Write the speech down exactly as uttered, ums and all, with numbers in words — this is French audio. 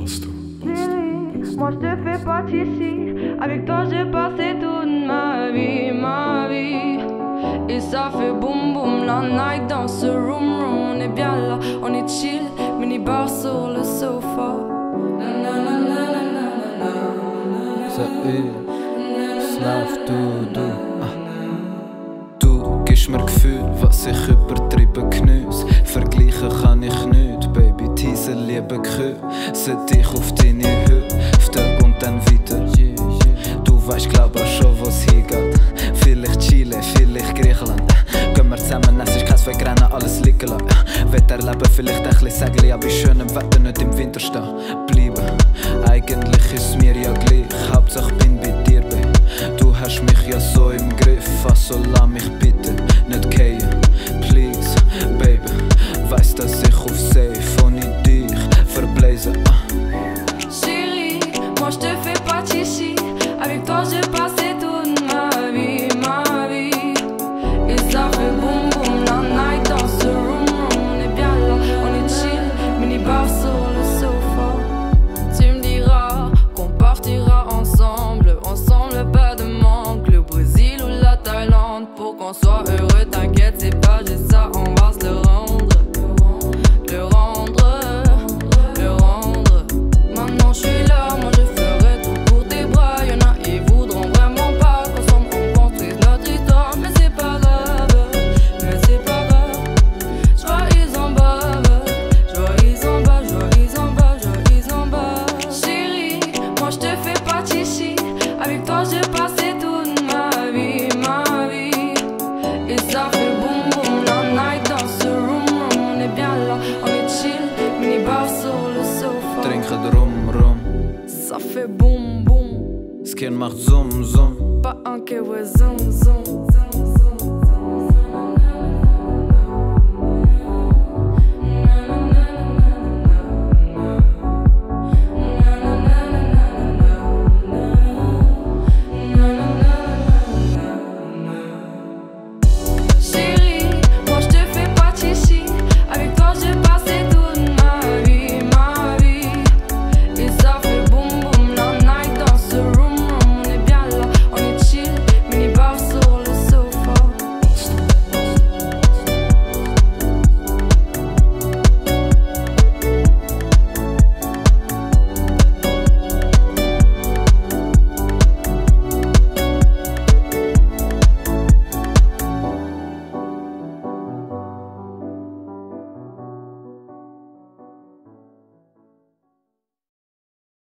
Basta. Moi je te fais partie ici. Avec toi j'ai passé toute ma vie, ma vie. Et ça fait boum boum la night dans ce room room. On est bien là, on est chill, mini bar sur le sofa. Ça ist, es läuft du, du. Du gibst mir Gefühl, was ich übertrieben geniesse. Vergleichen kann ich nicht, Baby, diese liebe Kühe. Set dich auf deine Hüfte und dann weiter. Du weißt, glaub auch schon, wo's hingeht. Vielleicht Chile, vielleicht Griechenland. Gehen wir zusammen, es ist kein Wegrennen, alles liegen lassen. Will erleben, vielleicht ein bisschen Segli, aber bei schönem Wetter nicht im Winter stehen bleiben. Eigentlich ist mir ja gleich, Hauptsache bin bei dir, Baby. Du hast mich ja so im Griff, also lass mich bitte nicht fallen. Please, Baby, weiss, dass ich auf safe ohne dich verblaze. Ah. Chérie, moi je te fais partie ici. Avec toi j'ai passé toute ma vie, ma vie. Et ça fait boum boum la night dans ce room room. On est bien là, on est chill, mini bar sur le sofa. Tu me diras qu'on partira ensemble, ensemble pas de manque. Le Brésil ou la Thaïlande, pour qu'on soit heureux, t'inquiète c'est pas juste ça, on va se le rendre. Le rendre, le rendre. Maintenant je suis là, moi je ferai tout pour tes bras. Y'en a ils voudront vraiment pas qu'ensemble on construise notre histoire. Mais c'est pas grave, mais c'est pas grave. Joyeux en bas, joyeux en bas, joyeux en bas, joyeux en bas. Chérie, moi je te fais partie ici. Avec toi j'ai passé toute ma vie, ma vie. Et ça fait boum boum la night dans ce room room. On est bien là, on est chill, mini bar sur le sofa. Trinken rum rum, Ça fait boum boum, Skin macht zoom zoom. pas un que ouais zoom zoom.